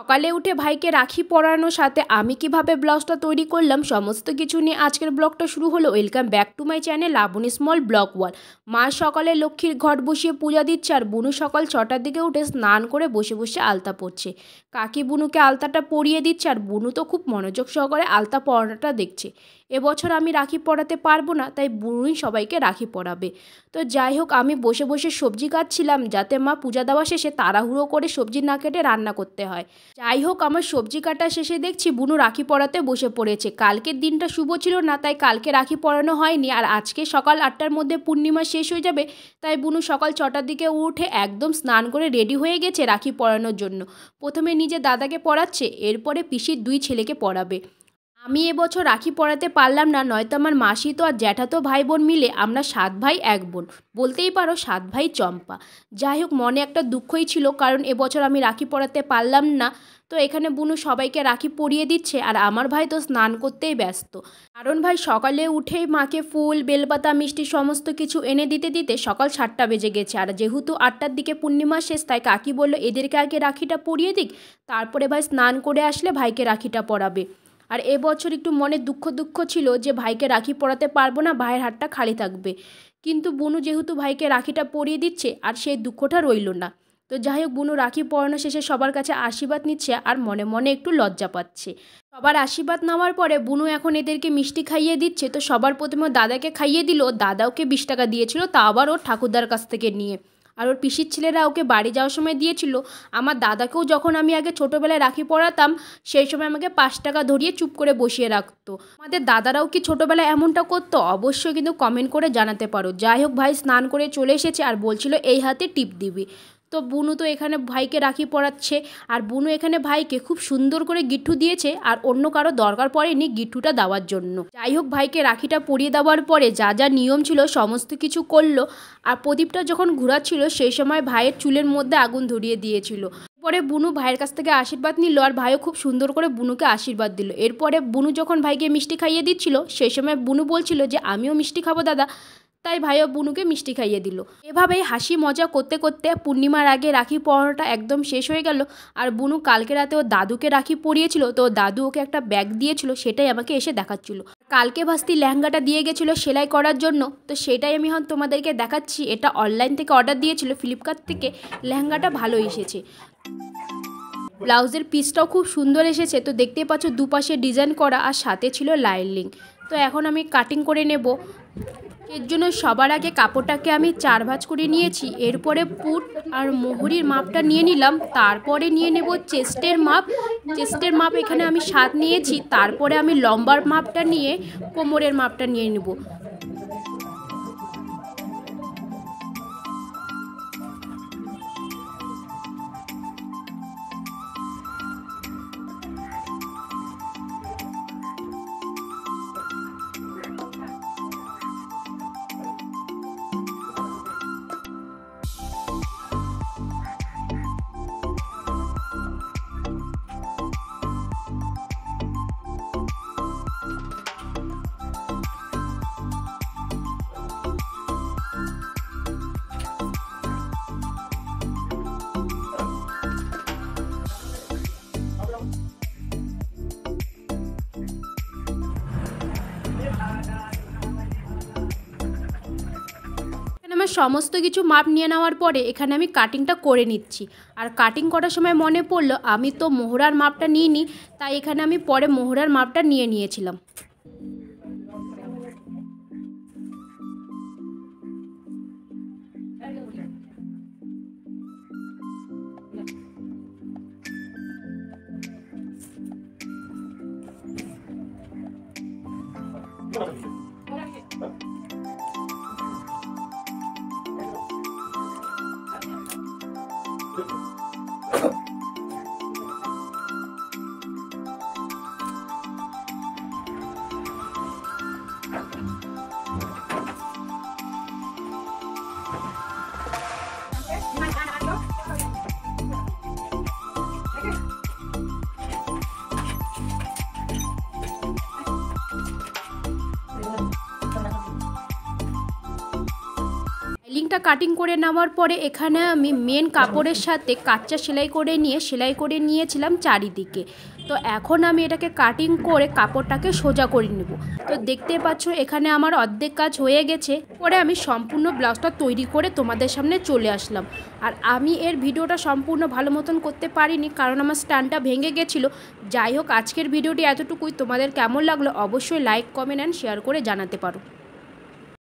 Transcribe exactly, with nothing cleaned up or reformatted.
সকালে উঠে ভাইকে রাখি পরানোর সাথে আমি কিভাবে ব্লাউজটা তৈরি করলাম সমস্ত কিছু নিয়ে আজকের ব্লগটা শুরু হলো। Welcome back to my channel Laboni small blog wall. মা সকালে লক্ষ্মীর ঘট বসিয়ে পূজা দিচ্ছে আর বুনু সকাল ছটার দিকে উঠে স্নান করে বসে বসে আলতা পড়ছে। কাকি বুনুকে আলতাটা পরিয়ে দিচ্ছে আর বুনু তো খুব মনোযোগ সহকারে আলতা পরানোটা দেখছে। এবছর আমি রাখি পরাতে পারবো না, তাই বুনুই সবাইকে রাখি পরাবে। তো যাই হোক, আমি বসে বসে সবজি কাটছিলাম যাতে মা পূজা দেওয়া শেষে তাড়াহুড়ো করে সবজি না কেটে রান্না করতে হয়। যাই হোক, আমার সবজি কাটা শেষে দেখছি বুনু রাখি পরাতে বসে পড়েছে। কালকের দিনটা শুভ ছিল না, তাই কালকে রাখি পরানো হয়নি। আর আজকে সকাল আটটার মধ্যে পূর্ণিমা শেষ হয়ে যাবে, তাই বুনু সকাল ছটার দিকে উঠে একদম স্নান করে রেডি হয়ে গেছে রাখি পরানোর জন্য। প্রথমে নিজে দাদাকে পরাচ্ছে, এরপরে পিসির দুই ছেলেকে পরাবে। আমি এবছর রাখি পরাতে পারলাম না, নয়তো আমার মাসি তো আর জ্যাঠাতো ভাই বোন মিলে আমরা সাত ভাই এক বোন, বলতেই পারো সাত ভাই চম্পা। যাই হোক, মনে একটা দুঃখই ছিল, কারণ এবছর আমি রাখি পরাতে পারলাম না। তো এখানে বুনু সবাইকে রাখি পরিয়ে দিচ্ছে আর আমার ভাই তো স্নান করতেই ব্যস্ত, কারণ ভাই সকালে উঠেই মাকে ফুল বেলপাতা মিষ্টি সমস্ত কিছু এনে দিতে দিতে সকাল সাতটা বেজে গেছে। আর যেহেতু আটটার দিকে পূর্ণিমা শেষ, তাই কাকি বলল এদেরকে আগে রাখিটা পরিয়ে দিক, তারপরে ভাই স্নান করে আসলে ভাইকে রাখিটা পরাবে। আর এবছর একটু মনে দুঃখ দুঃখ ছিল যে ভাইকে রাখি পরাতে পারবো না, ভাইয়ের হাতটা খালি থাকবে। কিন্তু বুনু যেহেতু ভাইকে রাখিটা পরিয়ে দিচ্ছে আর সেই দুঃখটা রইল না। তো যাই হোক, বুনু রাখি পরানো শেষে সবার কাছে আশীর্বাদ নিচ্ছে আর মনে মনে একটু লজ্জা পাচ্ছে। সবার আশীর্বাদ নেওয়ার পরে বুনু এখন এদেরকে মিষ্টি খাইয়ে দিচ্ছে। তো সবার প্রথমে দাদাকে খাইয়ে দিল, দাদা ওকে বিশ টাকা দিয়েছিল, তা আবার ওর ঠাকুরদার কাছ থেকে নিয়ে। আর ওর পিসির ছেলেরা ওকে বাড়ি যাওয়ার সময় দিয়েছিল। আমার দাদাকেও যখন আমি আগে ছোটোবেলায় রাখি পরাতাম, সেই সময় আমাকে পাঁচ টাকা ধরিয়ে চুপ করে বসিয়ে রাখতো। আমাদের দাদারাও কি ছোটোবেলায় এমনটা করতো? অবশ্যই কিন্তু কমেন্ট করে জানাতে পারো। যাই হোক, ভাই স্নান করে চলে এসেছে আর বলছিল এই হাতে টিপ দিবি। তো বুনু তো এখানে ভাইকে রাখি পরাচ্ছে আর বুনু এখানে ভাইকে খুব সুন্দর করে গিট্টু দিয়েছে আর অন্য কারো দরকার পড়েনি গিট্টুটা দেওয়ার জন্য। যাই হোক, ভাইকে রাখিটা পরিয়ে দেওয়ার পরে যা যা নিয়ম ছিল সমস্ত কিছু করলো। আর প্রদীপটা যখন ঘোরাচ্ছিল সেই সময় ভাইয়ের চুলের মধ্যে আগুন ধরিয়ে দিয়েছিল। পরে বুনু ভাইয়ের কাছ থেকে আশীর্বাদ নিল আর ভাইও খুব সুন্দর করে বুনুকে আশীর্বাদ দিল। এরপরে বুনু যখন ভাইকে মিষ্টি খাইয়ে দিচ্ছিল সেই সময় বুনু বলছিল যে আমিও মিষ্টি খাবো দাদা, তাই ভাইও বুনুকে মিষ্টি খাইয়ে দিল। এভাবেই হাসি মজা করতে করতে পূর্ণিমার আগে রাখি পরানোটা একদম শেষ হয়ে গেল। আর বুনু কালকে রাতে ও দাদুকে রাখি পরিয়েছিল, তো দাদু ওকে একটা ব্যাগ দিয়েছিল, সেটাই আমাকে এসে দেখাচ্ছিল। কালকে ভাস্তি লেহেঙ্গাটা দিয়ে গেছিলো সেলাই করার জন্য, তো সেটাই আমি এখন তোমাদেরকে দেখাচ্ছি। এটা অনলাইন থেকে অর্ডার দিয়েছিল, ফ্লিপকার্ট থেকে। লেহেঙ্গাটা ভালো এসেছে, ব্লাউজের পিসটাও খুব সুন্দর এসেছে। তো দেখতেই পাচ্ছ দুপাশে ডিজাইন করা আর সাথে ছিল লাইনিং। তো এখন আমি কাটিং করে নেব। এর জন্য সবার আগে কাপড়টাকে আমি চার ভাঁজ করে নিয়েছি, এরপরে পুট আর মোহরির মাপটা নিয়ে নিলাম। তারপরে নিয়ে নেব চেস্টের মাপ। চেস্টের মাপ এখানে আমি সাত নিয়েছি। তারপরে আমি লম্বার মাপটা নিয়ে কোমরের মাপটা নিয়ে নেব। আমার সমস্ত কিছু মাপ নিয়ে নেওয়ার পরে এখানে আমি কাটিংটা করে নিচ্ছি। আর কাটিং করার সময় মনে পড়লো আমি তো মোহরার মাপটা নিইনি, তাই এখানে আমি পরে মোহরার মাপটা নিয়ে নিয়েছিলাম। স্টার্টিংটা কাটিং করে নেওয়ার পরে এখানে আমি মেন কাপড়ের সাথে কাঁচা সেলাই করে নিয়ে সেলাই করে নিয়েছিলাম চারিদিকে। তো এখন আমি এটাকে কাটিং করে কাপড়টাকে সোজা করে নেব। তো দেখতে পাচ্ছ এখানে আমার অর্ধেক কাজ হয়ে গেছে। পরে আমি সম্পূর্ণ ব্লাউজটা তৈরি করে তোমাদের সামনে চলে আসলাম। আর আমি এর ভিডিওটা সম্পূর্ণ ভালো মতন করতে পারিনি, কারণ আমার স্ট্যান্ডটা ভেঙে গেছিলো। যাই হোক, আজকের ভিডিওটি এতটুকুই। তোমাদের কেমন লাগলো অবশ্যই লাইক, কমেন্ট অ্যান্ড শেয়ার করে জানাতে পারো।